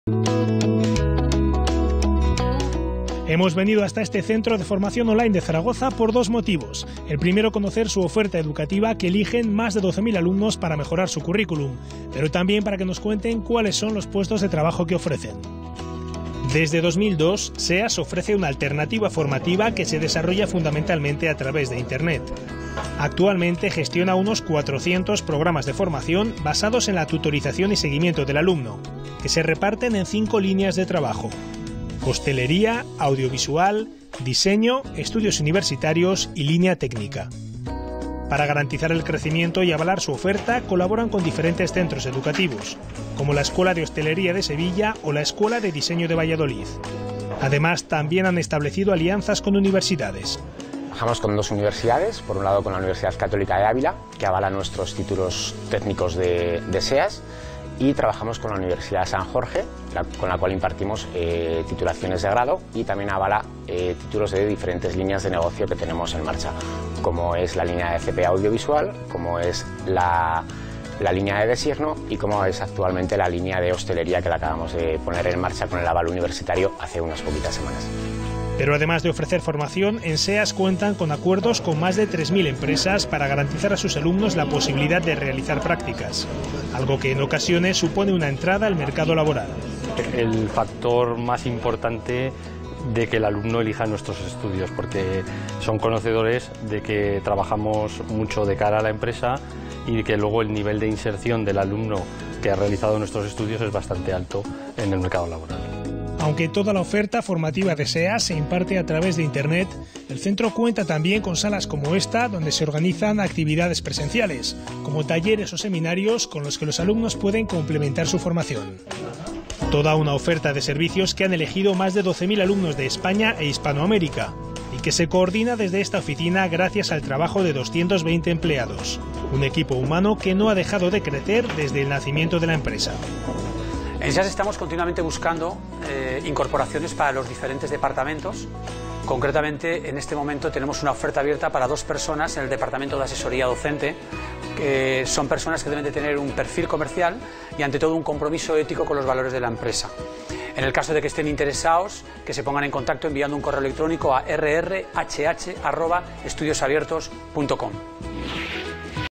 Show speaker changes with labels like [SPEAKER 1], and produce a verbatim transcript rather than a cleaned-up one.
[SPEAKER 1] Hemos venido hasta este centro de formación online de Zaragoza por dos motivos. El primero, conocer su oferta educativa, que eligen más de doce mil alumnos para mejorar su currículum, pero también para que nos cuenten cuáles son los puestos de trabajo que ofrecen. Desde dos mil dos, SEAS ofrece una alternativa formativa que se desarrolla fundamentalmente a través de Internet. Actualmente gestiona unos cuatrocientos programas de formación basados en la tutorización y seguimiento del alumno, que se reparten en cinco líneas de trabajo: hostelería, audiovisual, diseño, estudios universitarios y línea técnica. Para garantizar el crecimiento y avalar su oferta, colaboran con diferentes centros educativos, como la Escuela de Hostelería de Sevilla o la Escuela de Diseño de Valladolid. Además, también han establecido alianzas con universidades.
[SPEAKER 2] Trabajamos con dos universidades, por un lado con la Universidad Católica de Ávila, que avala nuestros títulos técnicos de, de SEAS, y trabajamos con la Universidad San Jorge, la, con la cual impartimos eh, titulaciones de grado, y también avala eh, títulos de diferentes líneas de negocio que tenemos en marcha, como es la línea de C P audiovisual, como es la, la línea de desierno y como es actualmente la línea de hostelería, que la acabamos de poner en marcha con el aval universitario hace unas poquitas semanas.
[SPEAKER 1] Pero además de ofrecer formación, en SEAS cuentan con acuerdos con más de tres mil empresas para garantizar a sus alumnos la posibilidad de realizar prácticas, algo que en ocasiones supone una entrada al mercado laboral.
[SPEAKER 3] El factor más importante de que el alumno elija nuestros estudios, porque son conocedores de que trabajamos mucho de cara a la empresa y que luego el nivel de inserción del alumno que ha realizado nuestros estudios es bastante alto en el mercado laboral.
[SPEAKER 1] Aunque toda la oferta formativa de SEAS se imparte a través de Internet, el centro cuenta también con salas como esta, donde se organizan actividades presenciales, como talleres o seminarios con los que los alumnos pueden complementar su formación. Toda una oferta de servicios que han elegido más de doce mil alumnos de España e Hispanoamérica, y que se coordina desde esta oficina gracias al trabajo de doscientos veinte empleados, un equipo humano que no ha dejado de crecer desde el nacimiento de la empresa.
[SPEAKER 4] En SEAS estamos continuamente buscando eh, incorporaciones para los diferentes departamentos. Concretamente, en este momento tenemos una oferta abierta para dos personas en el departamento de asesoría docente, que son personas que deben de tener un perfil comercial y ante todo un compromiso ético con los valores de la empresa. En el caso de que estén interesados, que se pongan en contacto enviando un correo electrónico a r r h h arroba estudios abiertos punto com.